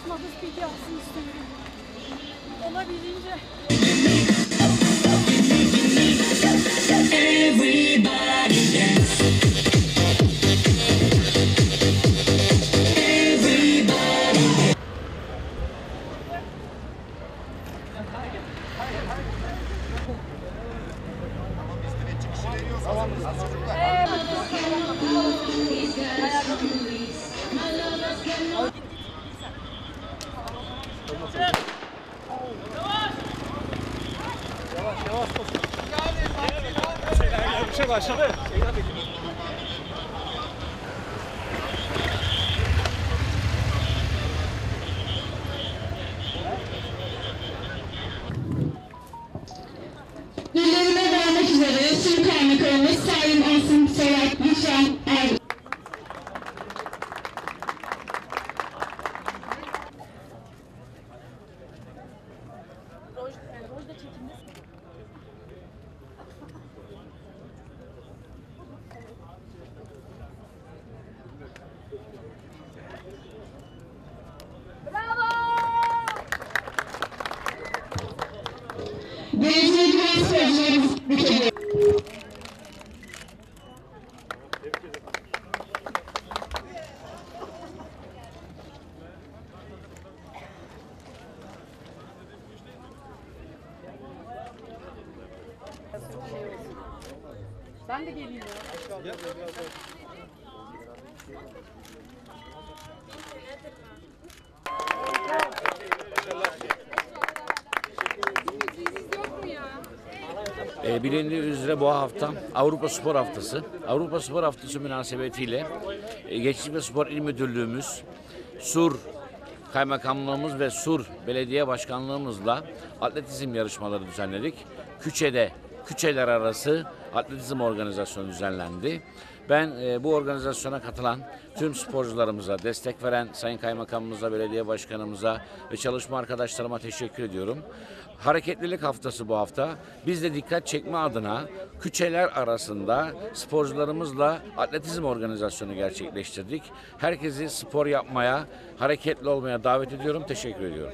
biraz nabız peki yapsın istiyorum. Olabildiğince. Everybody dance. Bir şey başladı. Dillerine vermek üzere Sür Kaymakamımız Sayın Asım Soyak lütfen Rojda çekilmez. Geleceğe güven sporcularımız ülkede. Ben de geleyim ya. Bilindiği üzere bu hafta Avrupa Spor Haftası. Avrupa Spor Haftası münasebetiyle Gençlik ve Spor İl Müdürlüğümüz, Sur Kaymakamlığımız ve Sur Belediye Başkanlığımızla atletizm yarışmaları düzenledik. Küçeler arası atletizm organizasyonu düzenlendi. Ben bu organizasyona katılan tüm sporcularımıza, destek veren Sayın Kaymakamımıza, Belediye Başkanımıza ve çalışma arkadaşlarıma teşekkür ediyorum. Hareketlilik haftası bu hafta. Biz de dikkat çekme adına küçeler arasında sporcularımızla atletizm organizasyonu gerçekleştirdik. Herkesi spor yapmaya, hareketli olmaya davet ediyorum. Teşekkür ediyorum.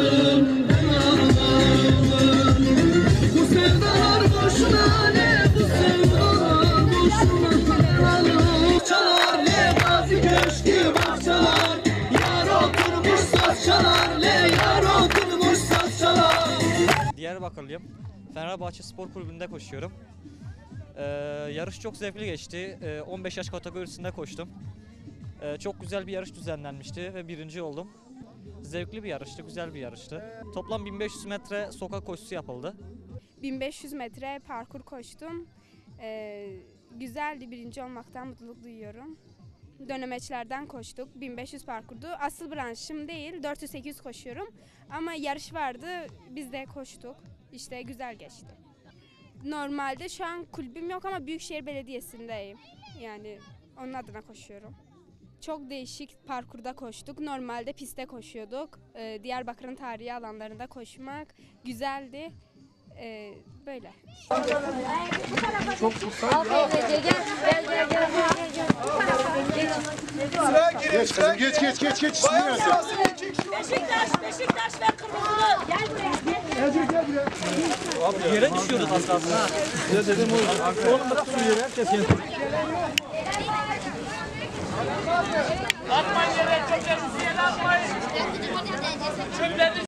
Bu sevdalar boşuna ne, bu sevdalar boşuna çalar ne, Gazi Köşkü bahçalar, yar oturmuş saz çalar ne, yar oturmuş saz çalar. Diyarbakırlıyım. Fenerbahçe Spor Kulübü'nde koşuyorum. Yarış çok zevkli geçti. 15 yaş kategorisinde koştum. Çok güzel bir yarış düzenlenmişti ve birinci oldum. Zevkli bir yarıştı, güzel bir yarıştı. Toplam 1500 metre sokak koşusu yapıldı. 1500 metre parkur koştum. Güzeldi, birinci olmaktan mutluluk duyuyorum. Dönemeçlerden koştuk, 1500 parkurdu. Asıl branşım değil, 400-800 koşuyorum. Ama yarış vardı, biz de koştuk. İşte güzel geçti. Normalde şu an kulübüm yok ama Büyükşehir Belediyesi'ndeyim. Yani onun adına koşuyorum. Çok değişik parkurda koştuk. Normalde pistte koşuyorduk. Diyarbakır'ın tarihi alanlarında koşmak güzeldi. Böyle. Çok güzel. Geç kızım, geç. Beşiktaş ver kırmızılı. Gel buraya. Yere düşüyoruz aslında. Ya dedim oğlum bak şu yere herkes yesin. Atmayın yere, çöplerinizi yere atmayın. Çöplerinizi